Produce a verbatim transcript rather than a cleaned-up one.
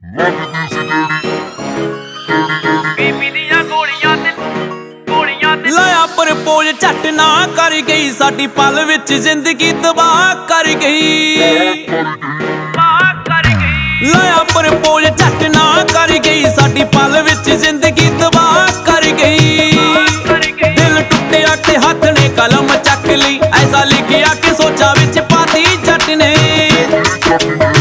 लाया प्रपोज झट ना कर गई, साडी पल विच जिंदगी तबाह कर गई। लाया प्रपोज झट ना कर गई, साडी पल विच जिंदगी तबाह कर गई। दिल टुटिया ते हथ ने कलम चक ली, ऐसा लिखिया कि सोचा विच पाती जट ने।